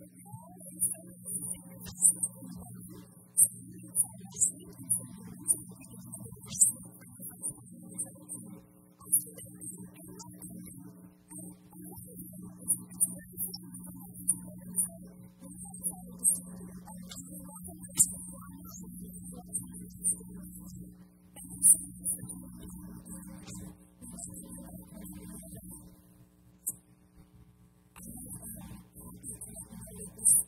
This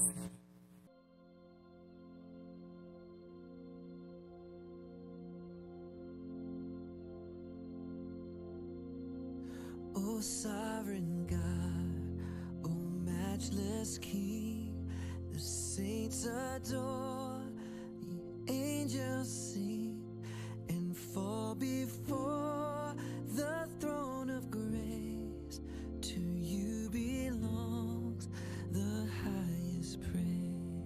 O sovereign God, O matchless King, the saints adore, the angels sing and fall before the throne of grace. To you belongs the highest praise.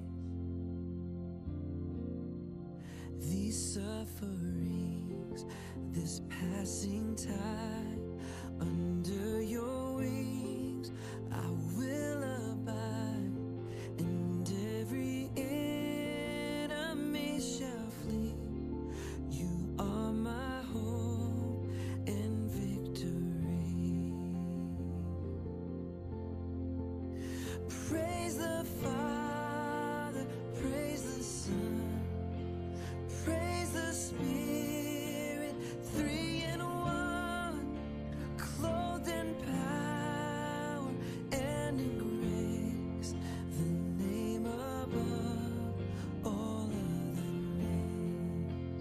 These sufferings, this passing time, under your wings I will abide, and every enemy shall flee. You are my hope and victory. Praise the Father, praise the Son, praise the Spirit, three in one, clothed in power and in grace, the name above all other names.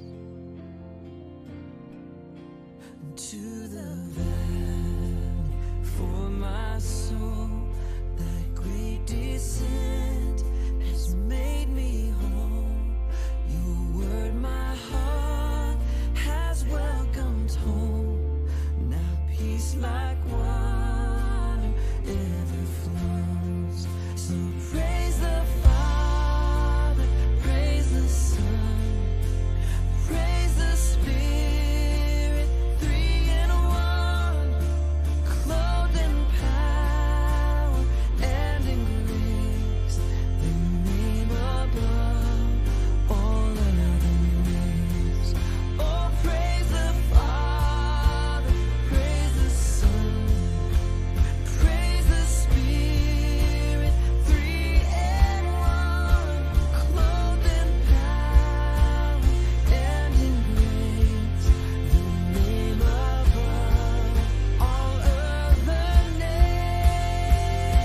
To the valley for my soul, thy great descent has made me whole. Your word my heart has welcomed home. Now peace like water ever flows. So praise the Father, praise the Son, praise the Spirit, three in one, clothed in power and in grace, the name above all other names. Oh, praise the Father, praise the Son, praise the Spirit, three in one, clothed in power and in grace, the name above all other names.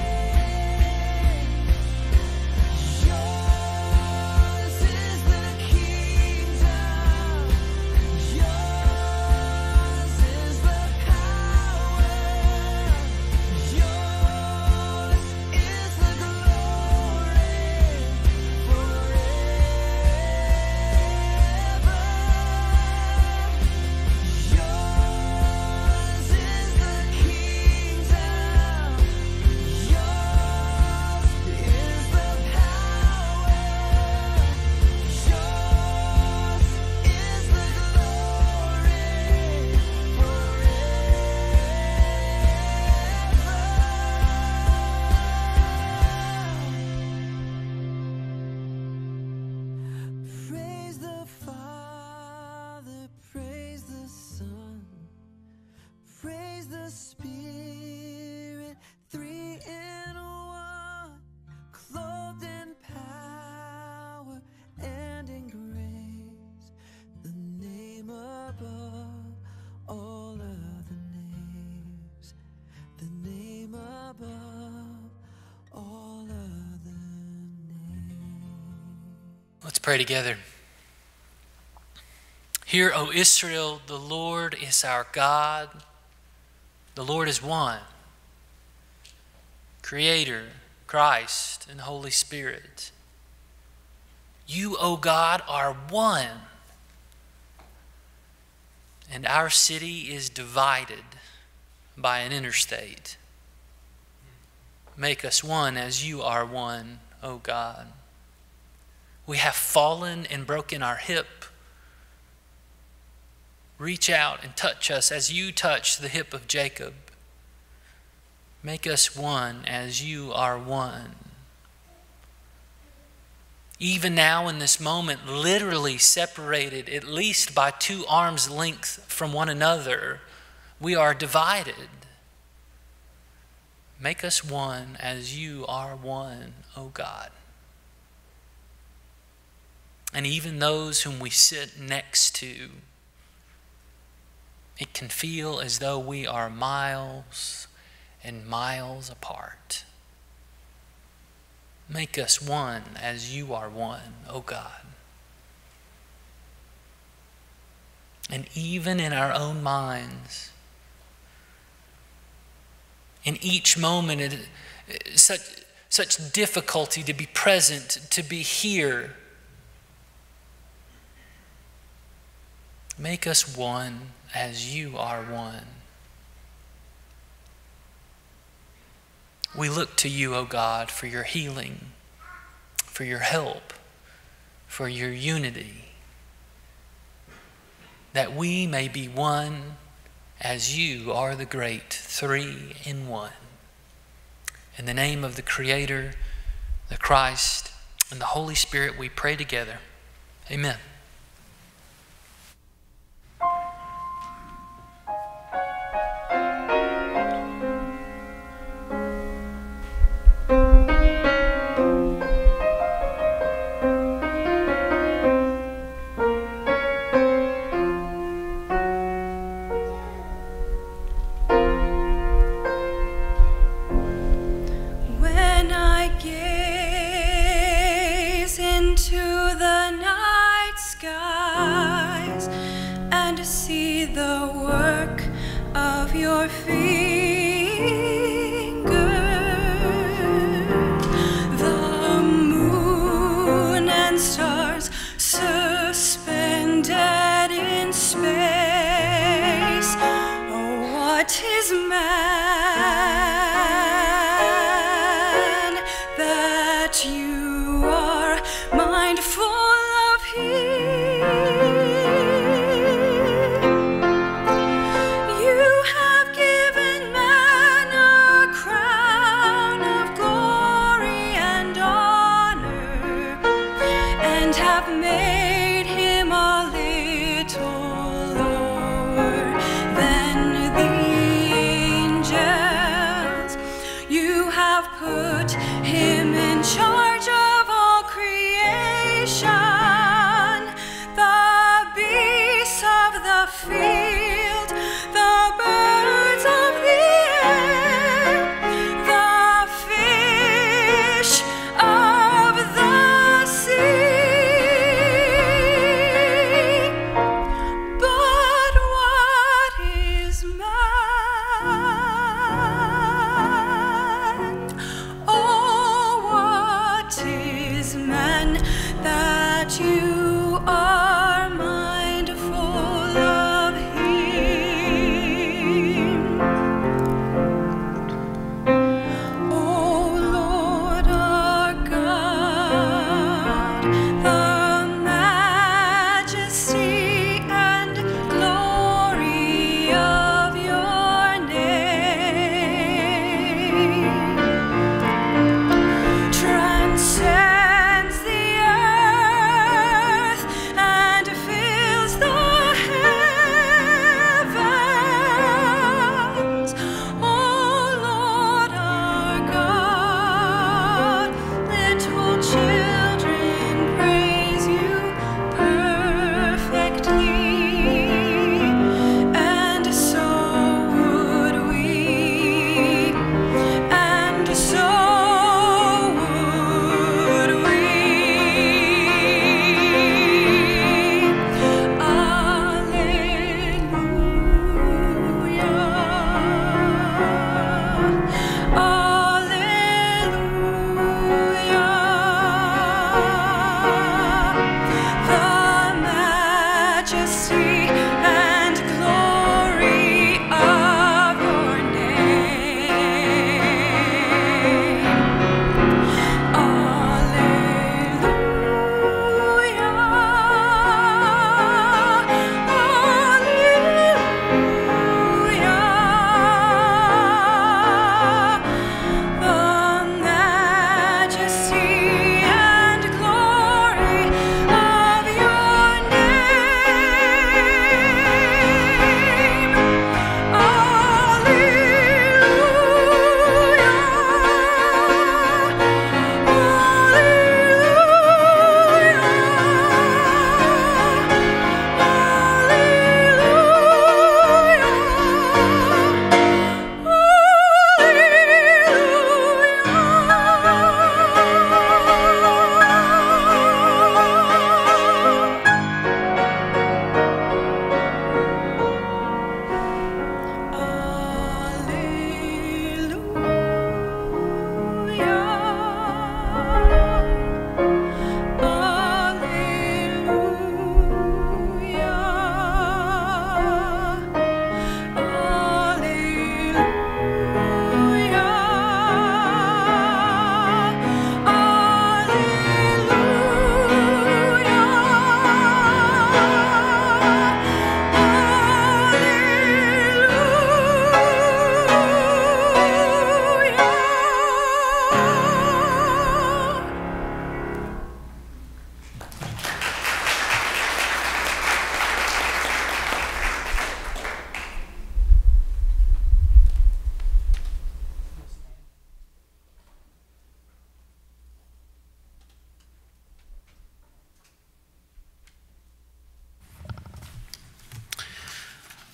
Yours is the kingdom, yours is the power, yours is the glory forever. Yours is the kingdom, yours is the power, yours is the glory forever. Praise the Father, praise the Son, praise the Spirit, three in one, clothed in power and in grace, the name above all other names, the name above all other names. Let's pray together. Hear, O Israel, the Lord is our God. The Lord is one. Creator, Christ, and Holy Spirit. You, O God, are one. And our city is divided by an interstate. Make us one as you are one, O God. We have fallen and broken our hip. Reach out and touch us as you touched the hip of Jacob. Make us one as you are one. Even now in this moment, literally separated at least by 2 arms' length from one another, we are divided. Make us one as you are one, O God. And even those whom we sit next to, it can feel as though we are miles and miles apart. Make us one as you are one, O God. And even in our own minds, in each moment, such difficulty to be present, to be here. Make us one as you are one. We look to you, O God, for your healing, for your help, for your unity, that we may be one as you are the great three in one. In the name of the Creator, the Christ, and the Holy Spirit, we pray together. Amen.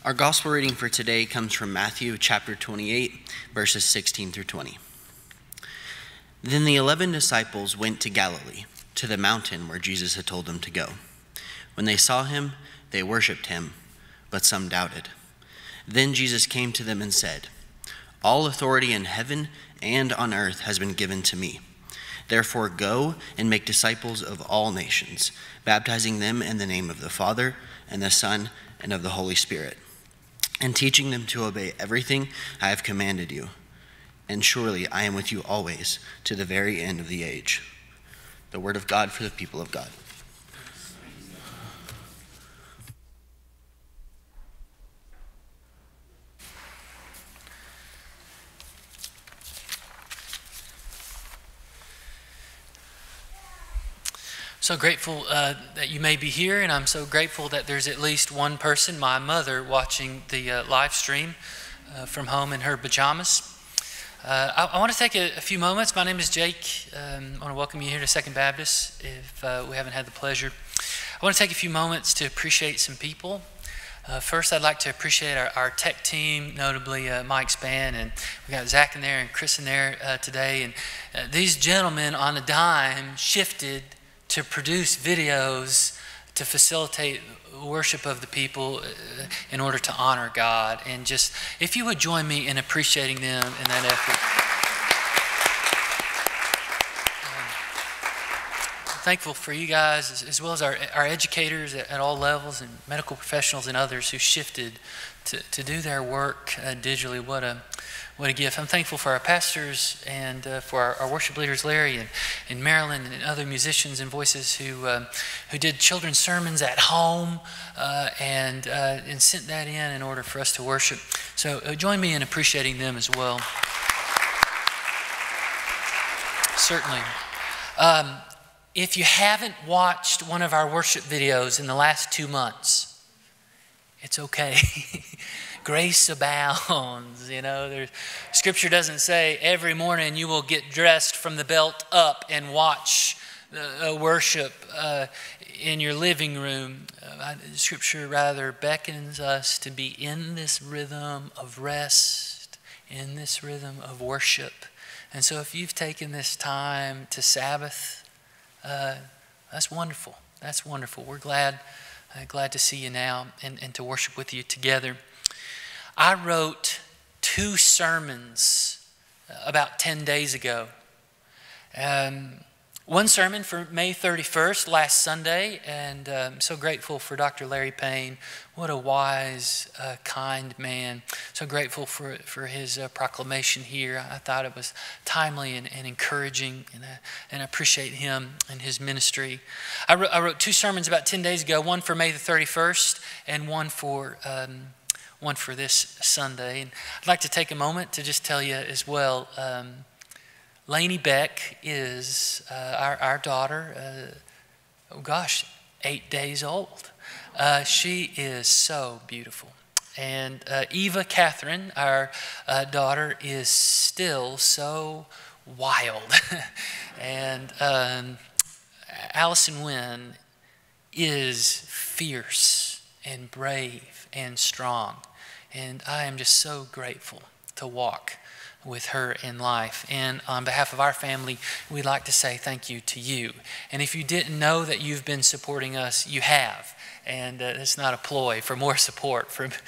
Our gospel reading for today comes from Matthew chapter 28, verses 16 through 20. Then the 11 disciples went to Galilee, to the mountain where Jesus had told them to go. When they saw him, they worshipped him, but some doubted. Then Jesus came to them and said, "All authority in heaven and on earth has been given to me. Therefore go and make disciples of all nations, baptizing them in the name of the Father and the Son and of the Holy Spirit, and teaching them to obey everything I have commanded you. And surely I am with you always, to the very end of the age." The word of God for the people of God. So grateful that you may be here, and I'm so grateful that there's at least one person, my mother, watching the live stream from home in her pajamas. I want to take a few moments. My name is Jake. I want to welcome you here to Second Baptist if we haven't had the pleasure. I want to take a few moments to appreciate some people. First, I'd like to appreciate our tech team, notably Mike's band, and we got Zach in there and Chris in there today. And these gentlemen on a dime shifted to produce videos to facilitate worship of the people in order to honor God. And just, if you would join me in appreciating them in that effort. I'm thankful for you guys, as well as our educators at all levels, and medical professionals and others who shifted to do their work digitally. What a gift. I'm thankful for our pastors and for our worship leaders, Larry and Marilyn, and other musicians and voices who did children's sermons at home and sent that in order for us to worship. So join me in appreciating them as well. Certainly. If you haven't watched one of our worship videos in the last 2 months, it's okay. Grace abounds, Scripture doesn't say every morning you will get dressed from the belt up and watch worship in your living room. Scripture rather beckons us to be in this rhythm of rest, in this rhythm of worship. And so if you've taken this time to Sabbath, that's wonderful. That's wonderful. We're glad to see you now and to worship with you together. I wrote 2 sermons about 10 days ago. One sermon for May 31st, last Sunday, and I'm so grateful for Dr. Larry Payne. What a wise, kind man. So grateful for his proclamation here. I thought it was timely and encouraging, and I appreciate him and his ministry. I wrote 2 sermons about 10 days ago, one for May the 31st and one for this Sunday. And I'd like to take a moment to just tell you as well, Lainey Beck is our daughter, 8 days old. She is so beautiful. And Eva Catherine, our daughter, is still so wild. And Allison Wynn is fierce and brave and strong. And I am just so grateful to walk with her in life. And on behalf of our family, we'd like to say thank you to you. And if you didn't know that you've been supporting us, you have. And it's not a ploy for more support.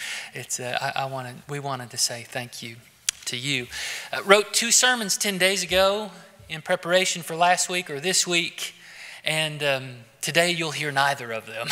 We wanted to say thank you to you. Wrote 2 sermons 10 days ago in preparation for last week or this week. And today you'll hear neither of them.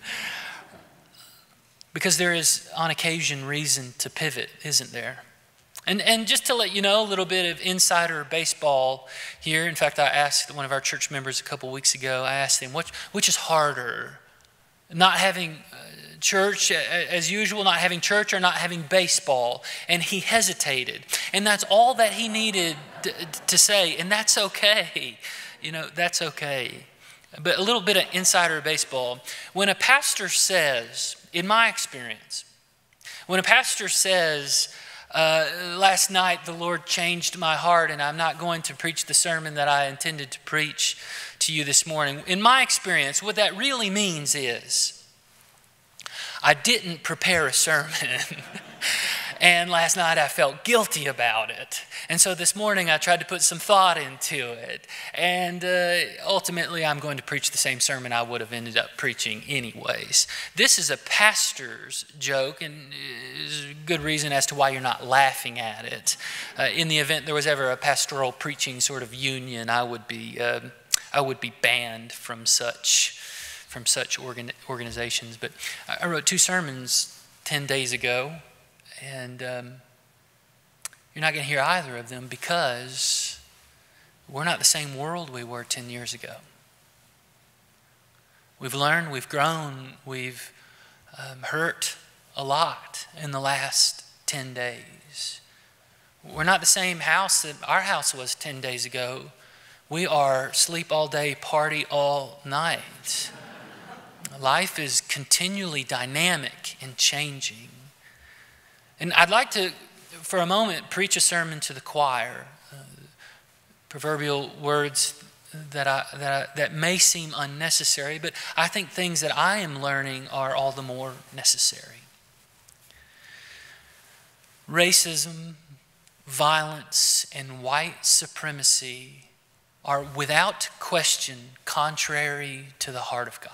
Because there is, on occasion, reason to pivot, isn't there? And just to let you know, a little bit of insider baseball here. In fact, I asked one of our church members a couple weeks ago, I asked him, which is harder? Not having church as usual, not having church, or not having baseball? And he hesitated. And that's all that he needed to say, and that's okay. That's okay. But a little bit of insider baseball. When a pastor says, in my experience, when a pastor says, last night the Lord changed my heart and I'm not going to preach the sermon that I intended to preach to you this morning. In my experience, what that really means is, I didn't prepare a sermon. And last night I felt guilty about it. And so this morning I tried to put some thought into it. And ultimately I'm going to preach the same sermon I would have ended up preaching anyways. This is a pastor's joke, and is a good reason as to why you're not laughing at it. In the event there was ever a pastoral preaching sort of union, I would be banned from such organizations. But I wrote 2 sermons 10 days ago. And you're not going to hear either of them because we're not the same world we were 10 years ago. We've learned, we've grown, we've hurt a lot in the last 10 days. We're not the same house that our house was 10 days ago. We are sleep all day, party all night. Life is continually dynamic and changing. And I'd like to, for a moment, preach a sermon to the choir. Proverbial words that may seem unnecessary, but I think things that I am learning are all the more necessary. Racism, violence, and white supremacy are without question contrary to the heart of God.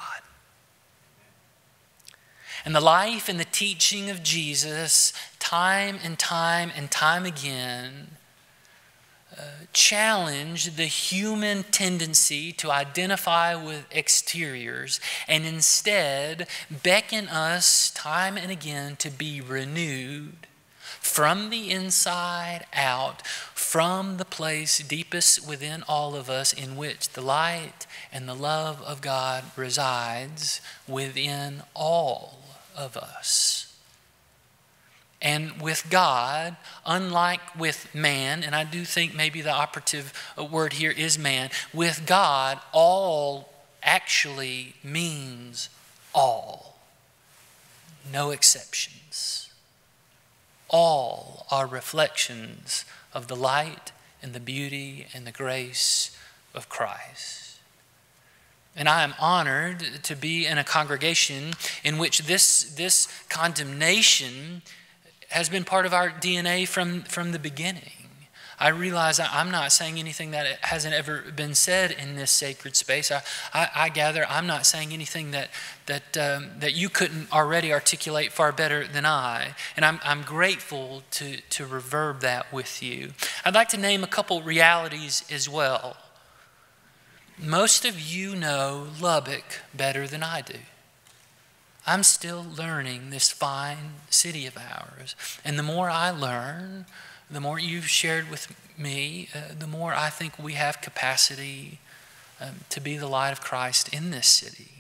And the life and the teaching of Jesus, time and time and time again, challenge the human tendency to identify with exteriors and instead beckon us time and again to be renewed from the inside out, from the place deepest within all of us in which the light and the love of God resides within all of us. And with God, unlike with man, and I do think maybe the operative word here is man, with God, all actually means all. No exceptions. All are reflections of the light and the beauty and the grace of Christ. And I am honored to be in a congregation in which this condemnation has been part of our DNA from the beginning. I realize I'm not saying anything that hasn't ever been said in this sacred space. I gather I'm not saying anything that you couldn't already articulate far better than I. And I'm grateful to reverb that with you. I'd like to name a couple realities as well. Most of you know Lubbock better than I do. I'm still learning this fine city of ours. And the more I learn, the more you've shared with me, the more I think we have capacity to be the light of Christ in this city.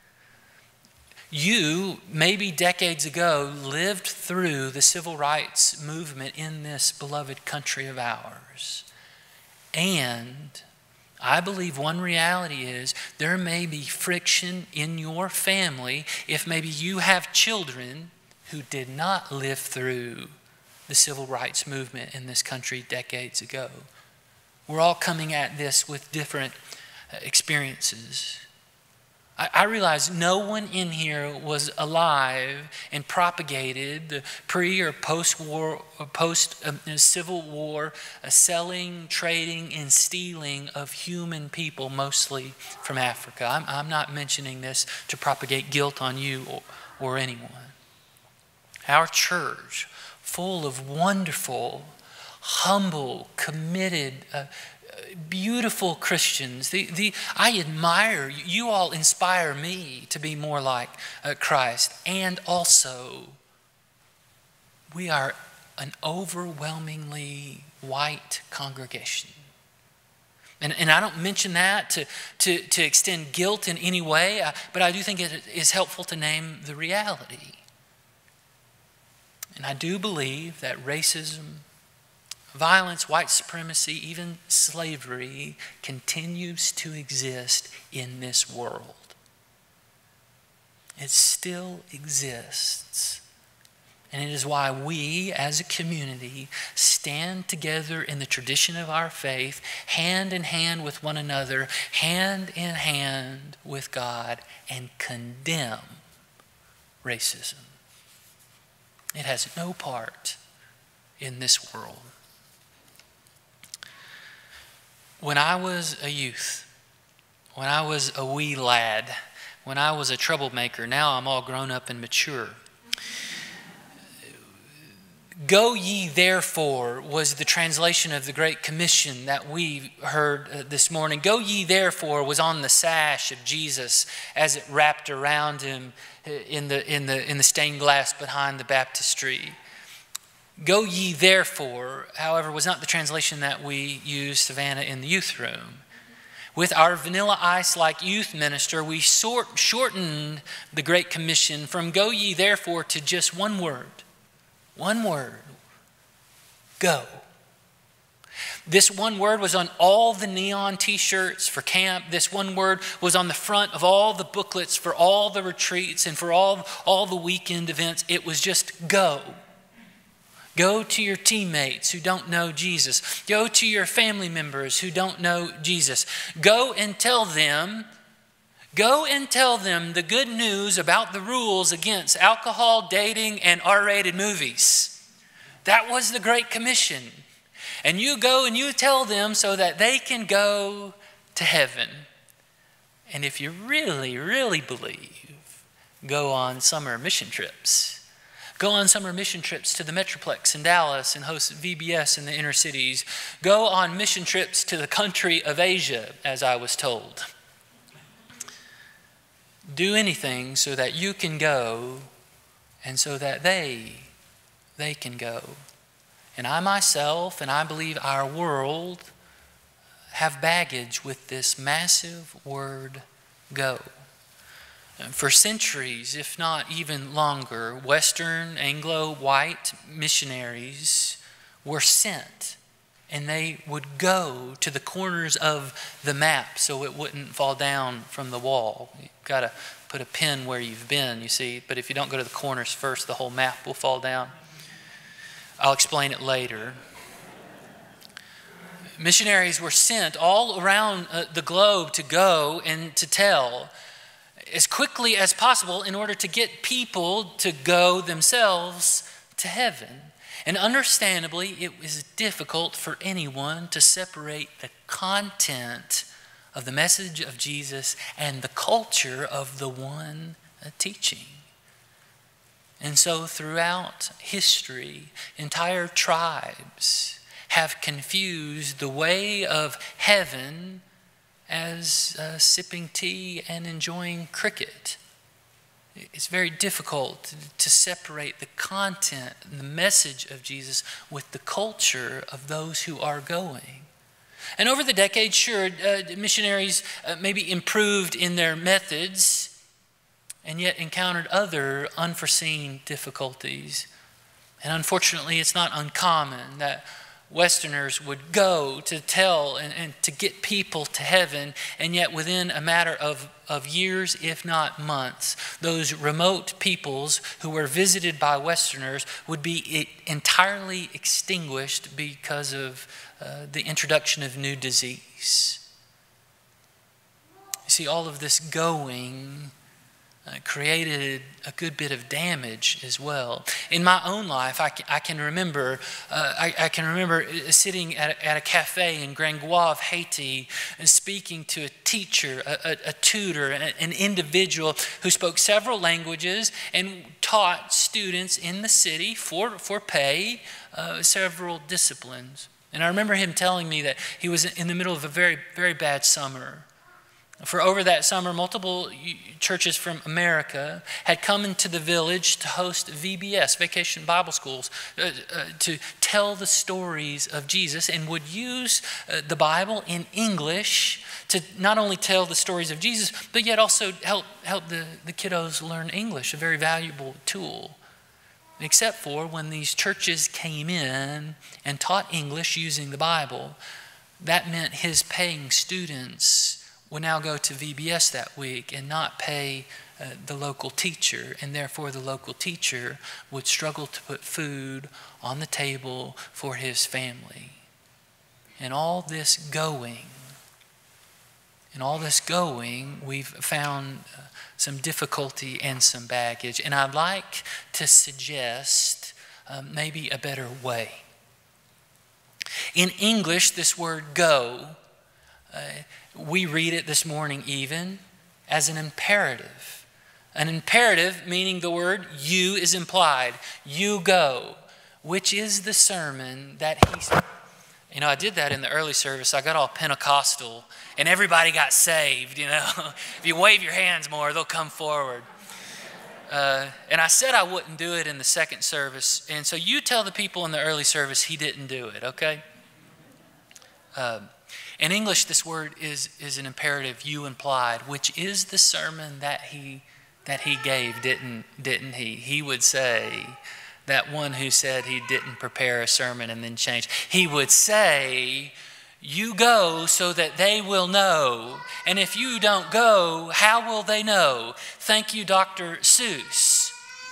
You, maybe decades ago, lived through the civil rights movement in this beloved country of ours. And I believe one reality is there may be friction in your family if maybe you have children who did not live through the civil rights movement in this country decades ago. We're all coming at this with different experiences. I realize no one in here was alive and propagated the pre or post-war, post-Civil War selling, trading, and stealing of human people, mostly from Africa. I'm not mentioning this to propagate guilt on you or anyone. Our church, full of wonderful, humble, committed, beautiful Christians. I admire you. You all inspire me to be more like Christ. And also, we are an overwhelmingly white congregation. And I don't mention that to extend guilt in any way, but I do think it is helpful to name the reality. And I do believe that racism, violence, white supremacy, even slavery continues to exist in this world. It still exists. And it is why we as a community stand together in the tradition of our faith, hand in hand with one another, hand in hand with God, and condemn racism. It has no part in this world. When I was a youth, when I was a wee lad, when I was a troublemaker, now I'm all grown up and mature. Go ye therefore was the translation of the Great Commission that we heard this morning. Go ye therefore was on the sash of Jesus as it wrapped around him in the stained glass behind the baptistry. Go ye therefore, however, was not the translation that we used, Savannah, in the youth room. With our Vanilla Ice-like youth minister, we shortened the Great Commission from go ye therefore to just one word. One word. Go. This one word was on all the neon t-shirts for camp. This one word was on the front of all the booklets for all the retreats and for all the weekend events. It was just go. Go to your teammates who don't know Jesus. Go to your family members who don't know Jesus. Go and tell them the good news about the rules against alcohol, dating, and R-rated movies. That was the Great Commission. And you go and you tell them so that they can go to heaven. And if you really, really believe, go on summer mission trips. Go on summer mission trips to the Metroplex in Dallas and host VBS in the inner cities. Go on mission trips to the country of Asia, as I was told. Do anything so that you can go and so that they can go. And I myself, and I believe our world, have baggage with this massive word, go. For centuries, if not even longer, Western, Anglo-white missionaries were sent, and they would go to the corners of the map so it wouldn't fall down from the wall. You've got to put a pin where you've been, you see, but if you don't go to the corners first, the whole map will fall down. I'll explain it later. Missionaries were sent all around the globe to go and to tell as quickly as possible in order to get people to go themselves to heaven. And understandably, it was difficult for anyone to separate the content of the message of Jesus and the culture of the one teaching. And so throughout history, entire tribes have confused the way of heaven as sipping tea and enjoying cricket. It's very difficult to separate the content and the message of Jesus with the culture of those who are going. And over the decades, sure, missionaries maybe improved in their methods and yet encountered other unforeseen difficulties. And unfortunately, it's not uncommon that Westerners would go to tell and to get people to heaven, and yet within a matter of years, if not months, those remote peoples who were visited by Westerners would be entirely extinguished because of the introduction of new disease. You see, all of this going created a good bit of damage as well. In my own life, I can remember sitting at a cafe in Grangoire, Haiti, and speaking to a teacher, a tutor, an individual who spoke several languages and taught students in the city for pay several disciplines. And I remember him telling me that he was in the middle of a very, very bad summer. For over that summer, multiple churches from America had come into the village to host VBS, Vacation Bible Schools, to tell the stories of Jesus, and would use the Bible in English to not only tell the stories of Jesus, but yet also help the kiddos learn English, a very valuable tool. Except for when these churches came in and taught English using the Bible, that meant his paying students would now go to VBS that week and not pay the local teacher, and therefore the local teacher would struggle to put food on the table for his family. And all this going in all this going, we've found some difficulty and some baggage. And I'd like to suggest maybe a better way. In English, this word go, we read it this morning even as an imperative. An imperative meaning the word you is implied. You go, which is the sermon that he... You know, I did that in the early service. I got all Pentecostal and everybody got saved, you know. If you wave your hands more, they'll come forward. And I said I wouldn't do it in the second service. And so you tell the people in the early service he didn't do it, okay? In English, this word is an imperative, you implied, which is the sermon that he gave, didn't he? He would say, that one who said he didn't prepare a sermon and then changed. He would say, you go so that they will know. And if you don't go, how will they know? Thank you, Dr. Seuss.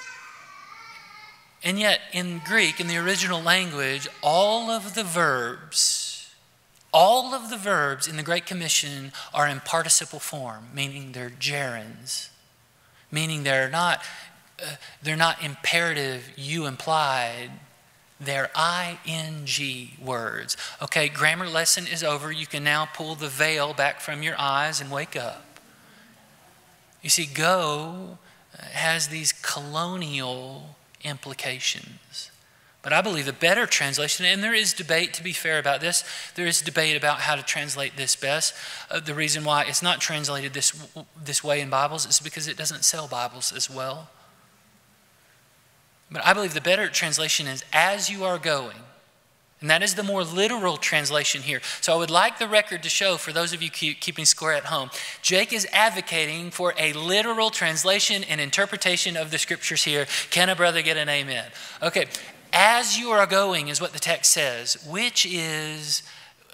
And yet in Greek, in the original language, all of the verbs in the Great Commission are in participle form, meaning they're gerunds, meaning they're not imperative, you implied. They're ing words. Okay, grammar lesson is over. You can now pull the veil back from your eyes and wake up. You see, go has these colonial implications. But I believe the better translation, and there is debate, to be fair, about this. There is debate about how to translate this best. The reason why it's not translated this way in Bibles is because it doesn't sell Bibles as well. But I believe the better translation is, as you are going. And that is the more literal translation here. So I would like the record to show, for those of you keeping score at home, Jake is advocating for a literal translation and interpretation of the scriptures here. Can a brother get an amen? Okay, as you are going is what the text says, which is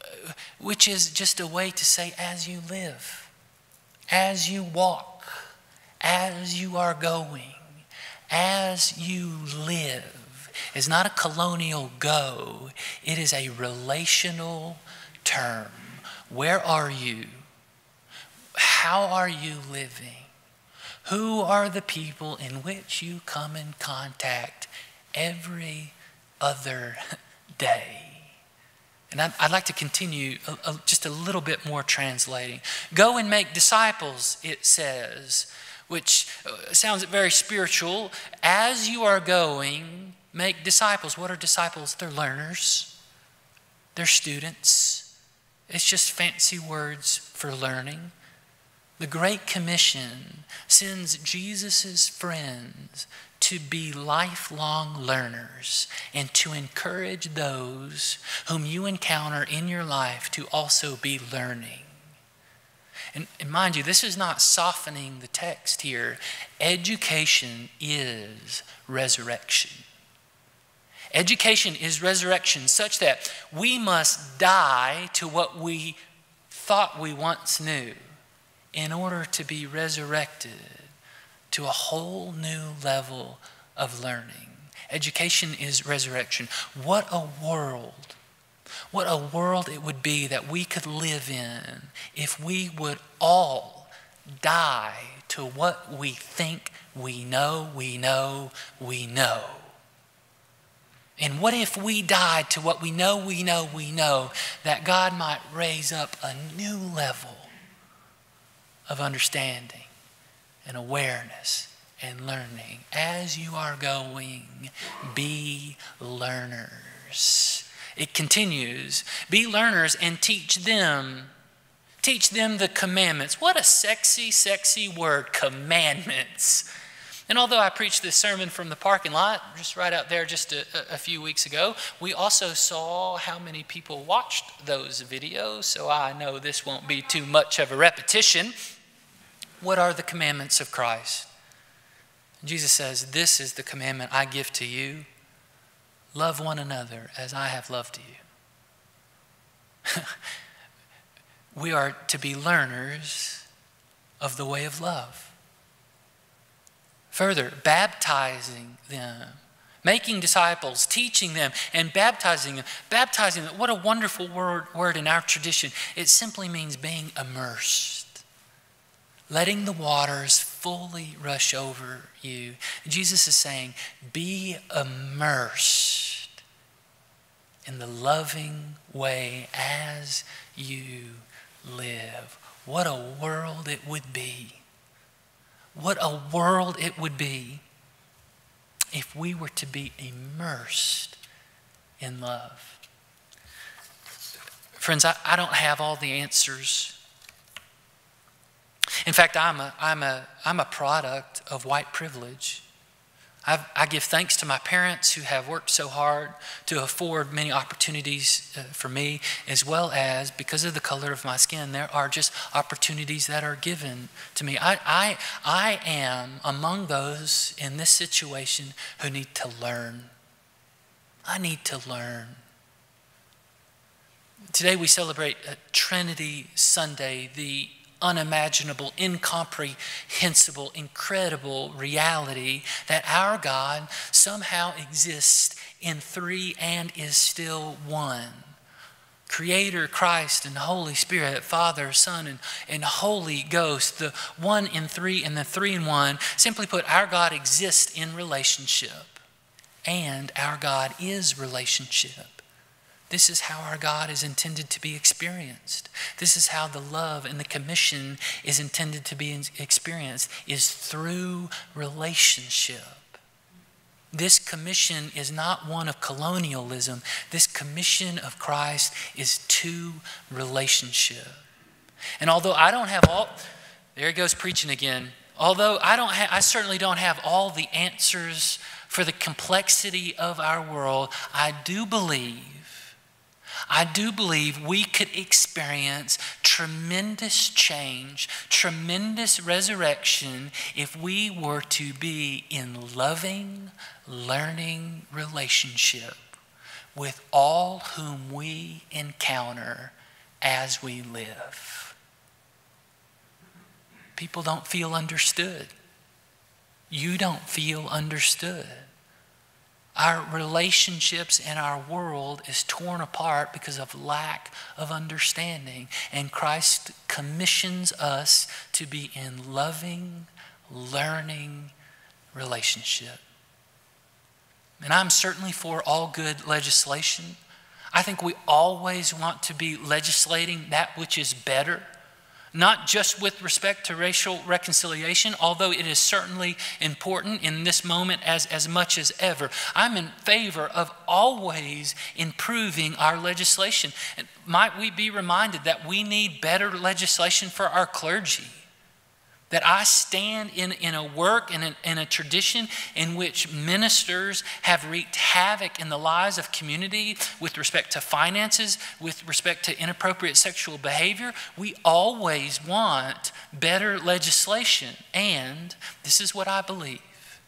just a way to say as you live, as you walk, as you are going. As you live is not a colonial go. It is a relational term. Where are you? How are you living? Who are the people in which you come in contact every other day? And I'd like to continue just a little bit more translating. Go and make disciples, it says, which sounds very spiritual. As you are going, make disciples. What are disciples? They're learners. They're students. It's just fancy words for learning. The Great Commission sends Jesus' friends to be lifelong learners and to encourage those whom you encounter in your life to also be learning. And mind you, this is not softening the text here. Education is resurrection. Education is resurrection, such that we must die to what we thought we once knew in order to be resurrected to a whole new level of learning. Education is resurrection. What a world it would be that we could live in if we would all die to what we think we know. And what if we died to what we know, that God might raise up a new level of understanding and awareness and learning. As you are going, be learners. It continues, be learners and teach them the commandments. What a sexy, sexy word, commandments. And although I preached this sermon from the parking lot, just right out there just a few weeks ago, we also saw how many people watched those videos, so I know this won't be too much of a repetition. What are the commandments of Christ? Jesus says, this is the commandment I give to you. Love one another as I have loved you. We are to be learners of the way of love. Further, baptizing them, making disciples, teaching them, and baptizing them. Baptizing them, what a wonderful word in our tradition. It simply means being immersed. letting the waters fully rush over you. Jesus is saying, be immersed in the loving way as you live. What a world it would be. What a world it would be if we were to be immersed in love. Friends, I don't have all the answers. In fact, I'm a product of white privilege. I give thanks to my parents who have worked so hard to afford many opportunities for me, as well as, because of the color of my skin, there are just opportunities that are given to me. I am among those in this situation who need to learn. I need to learn. Today we celebrate Trinity Sunday, the unimaginable, incomprehensible, incredible reality that our God somehow exists in three and is still one. Creator, Christ, and Holy Spirit, Father, Son, and Holy Ghost, the one in three and the three in one. Simply put, our God exists in relationship, and our God is relationship. This is how our God is intended to be experienced. This is how the love and the commission is intended to be experienced, is through relationship. This commission is not one of colonialism. This commission of Christ is to relationship. And although I don't have all, there he goes preaching again. Although I certainly don't have all the answers for the complexity of our world, I do believe we could experience tremendous change, tremendous resurrection if we were to be in loving, learning relationship with all whom we encounter as we live. People don't feel understood. You don't feel understood. Our relationships and our world is torn apart because of lack of understanding. And Christ commissions us to be in loving, learning relationship. And I'm certainly for all good legislation. I think we always want to be legislating that which is better. Not just with respect to racial reconciliation, although it is certainly important in this moment as much as ever. I'm in favor of always improving our legislation. And might we be reminded that we need better legislation for our clergy? That I stand in a work, in a tradition in which ministers have wreaked havoc in the lives of community with respect to finances, with respect to inappropriate sexual behavior. We always want better legislation. And this is what I believe.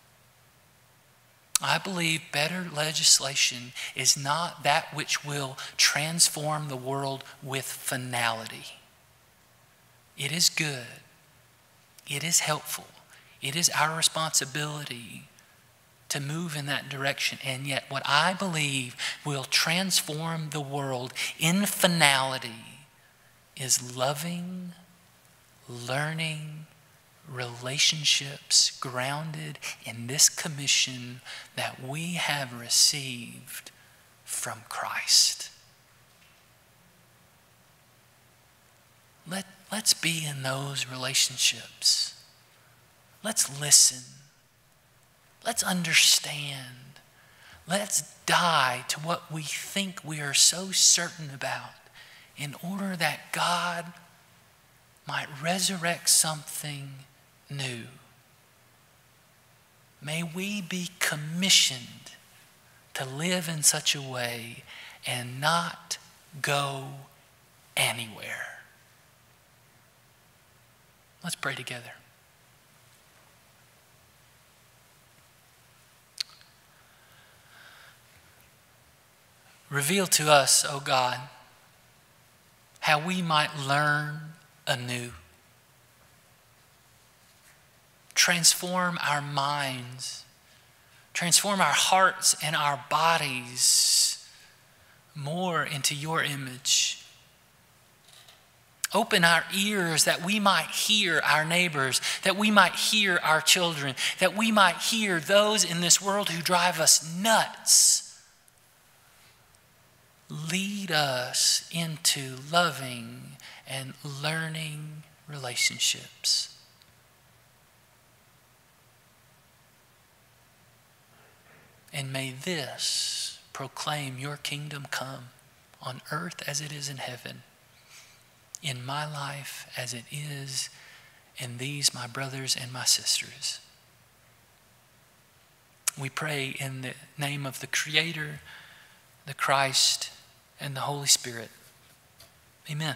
I believe better legislation is not that which will transform the world with finality. It is good. It is helpful. It is our responsibility to move in that direction. And yet what I believe will transform the world in finality is loving, learning relationships grounded in this commission that we have received from Christ. Let's be in those relationships. Let's listen. Let's understand. Let's die to what we think we are so certain about in order that God might resurrect something new. May we be commissioned to live in such a way and not go anywhere. Let's pray together. Reveal to us, O God, how we might learn anew. Transform our minds, transform our hearts and our bodies more into your image. Open our ears that we might hear our neighbors, that we might hear our children, that we might hear those in this world who drive us nuts. Lead us into loving and learning relationships. And may this proclaim your kingdom come on earth as it is in heaven, in my life as it is in these, my brothers and my sisters. We pray in the name of the Creator, the Christ, and the Holy Spirit. Amen.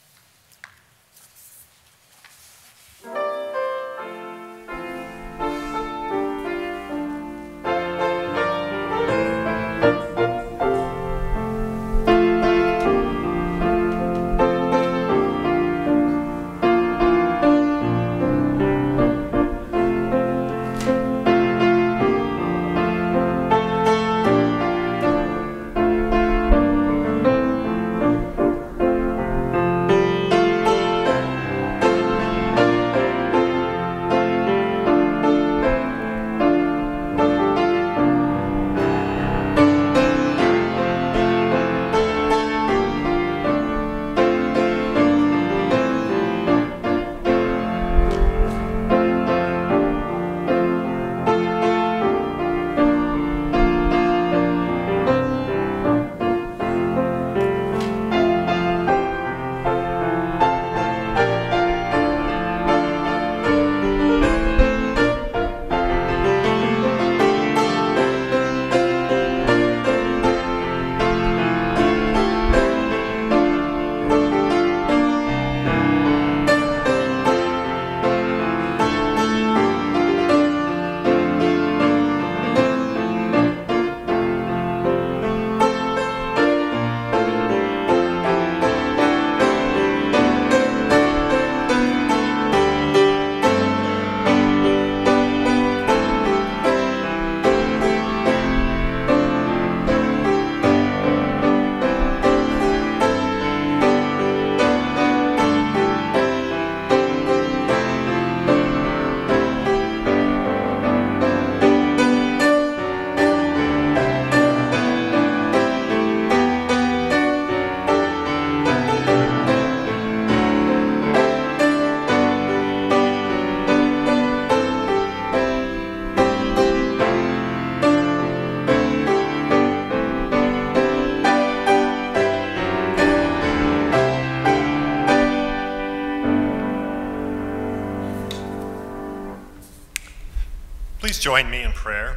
Please join me in prayer.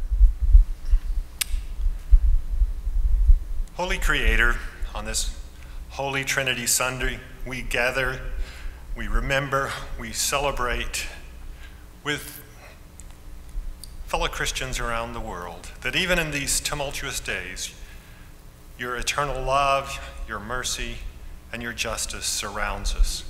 Holy Creator, on this Holy Trinity Sunday, we gather, we remember, we celebrate with fellow Christians around the world that even in these tumultuous days, your eternal love, your mercy, and your justice surrounds us.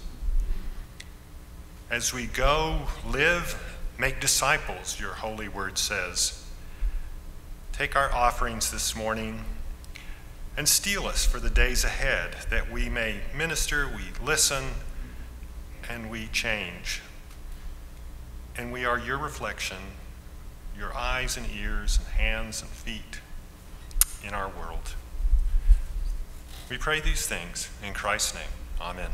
As we go, live, make disciples, your holy word says. Take our offerings this morning and steel us for the days ahead, that we may minister, we listen, and we change. And we are your reflection, your eyes and ears and hands and feet in our world. We pray these things in Christ's name. Amen.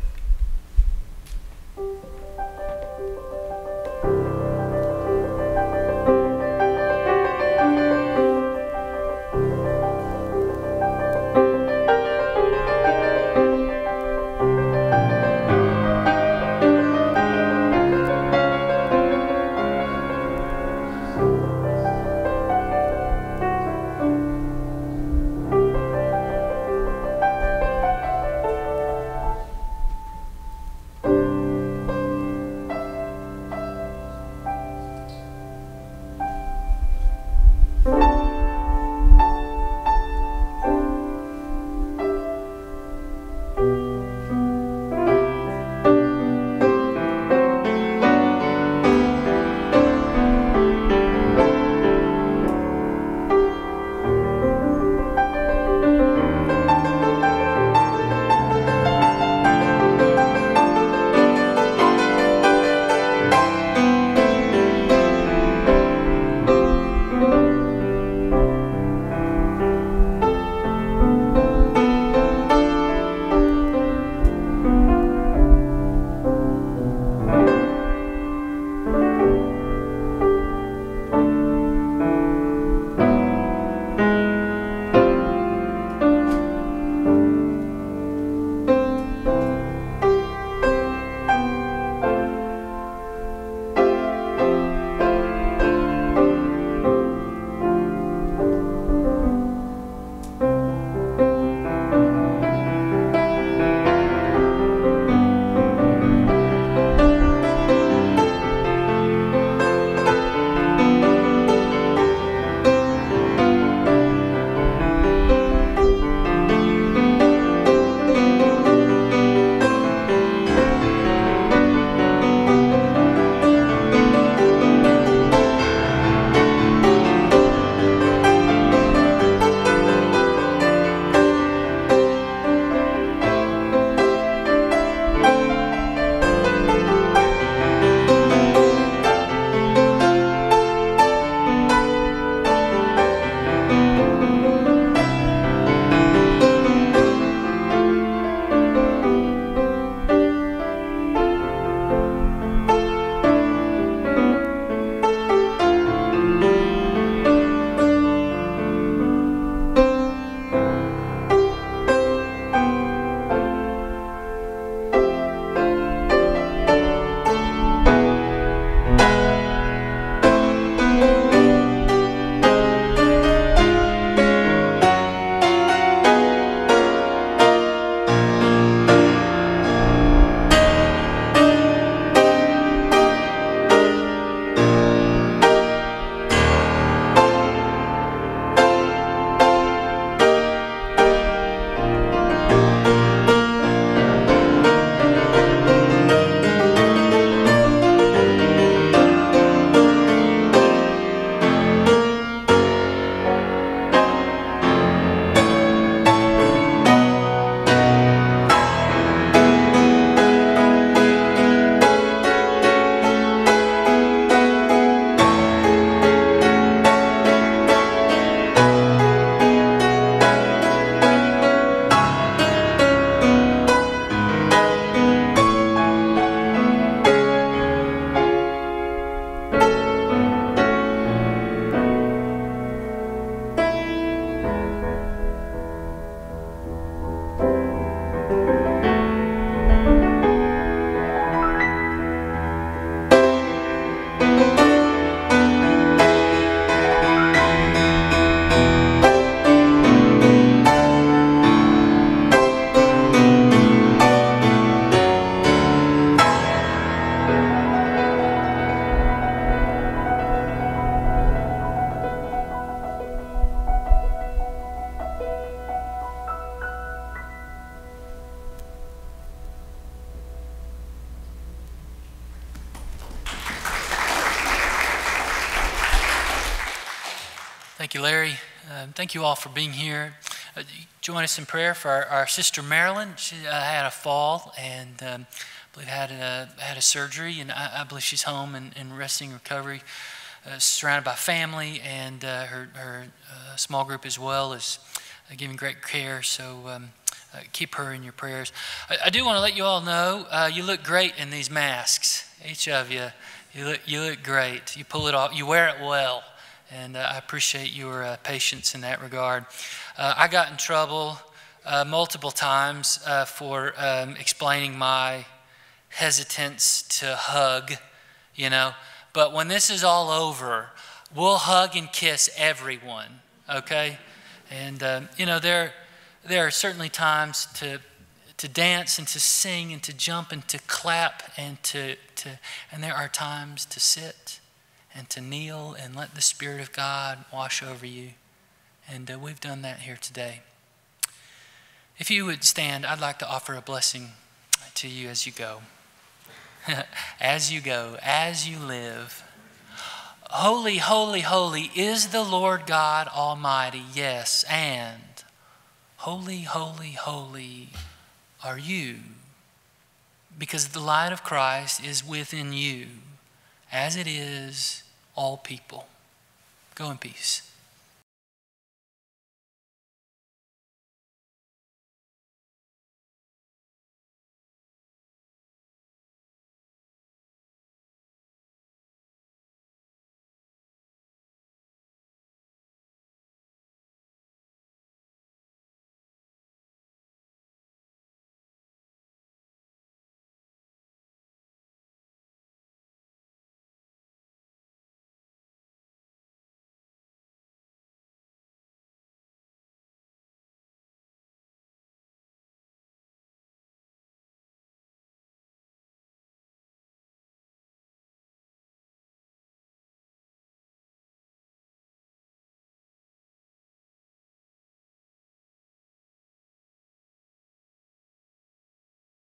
Thank you, Larry. Thank you all for being here. Join us in prayer for our sister Marilyn. She had a fall and I believe had a surgery, and I believe she's home and resting recovery, surrounded by family, and her small group as well is giving great care. So keep her in your prayers. I do want to let you all know you look great in these masks. Each of you, you look great. You pull it off. You wear it well. And I appreciate your patience in that regard. I got in trouble multiple times for explaining my hesitance to hug, But when this is all over, we'll hug and kiss everyone, okay? And, there are certainly times to dance and to sing and to jump and to clap and and there are times to sit and to kneel and let the Spirit of God wash over you. And we've done that here today. If you would stand, I'd like to offer a blessing to you as you go. As you go, as you live. Holy, holy, holy is the Lord God Almighty, yes, and holy, holy, holy are you, because the light of Christ is within you, as it is all people. Go in peace.